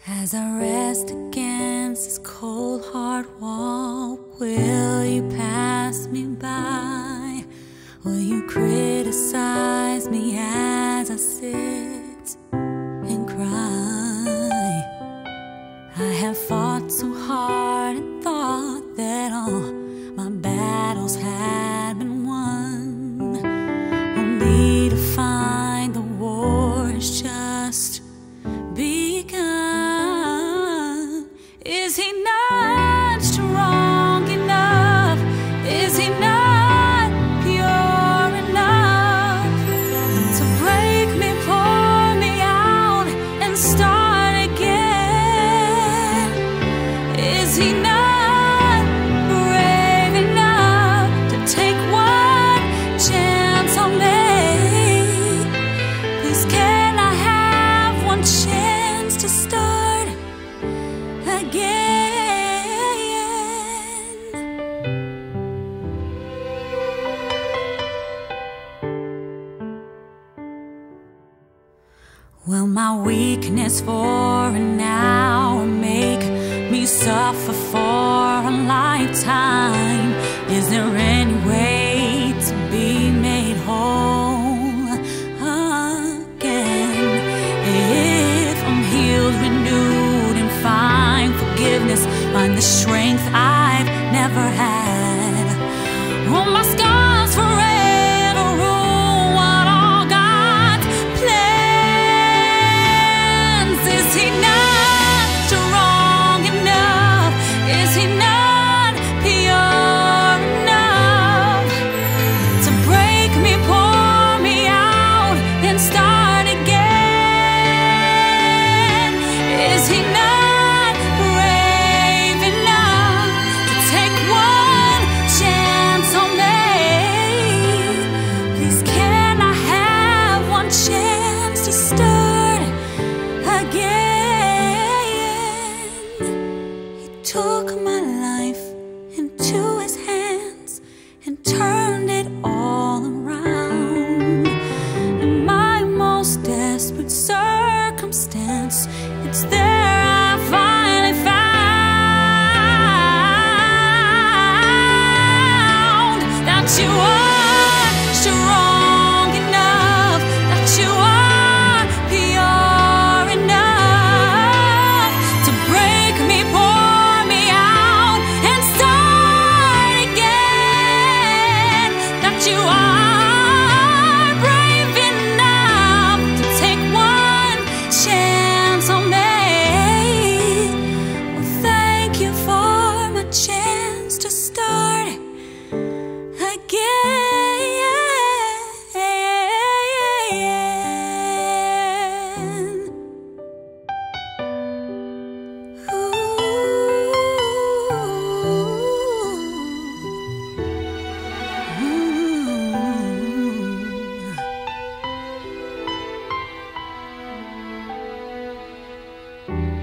As I rest against this cold hard wall, will you pass me by? Will you criticize me as I sit and cry? I have fought so hard and thought that all my battles had been won, only to find the war is just begun. Is he not strong enough? Is he not pure enough to break me, pour me out, and start again? Is he not brave enough to take one chance on me? Please, can I have one chance to start again? Will my weakness for an hour make me suffer for a lifetime? Is there any way to be made whole again? If I'm healed, renewed, and find forgiveness, find the strength I've never had. Will my scars forever rule what all God's plans? Is he not strong enough? Is he not pure enough to break me, pour me out, and start again? Is he not brave enough to take one chance on me? Please, can I have one chance to start again? He took my life into his hands and turned it all around. In my most desperate circumstance, it's there I finally found that you are strong enough, that you are pure enough to break me, pour me out, and start again. That you are brave enough to take one chance on me. Well, thank you for my chance to start again. Ooh.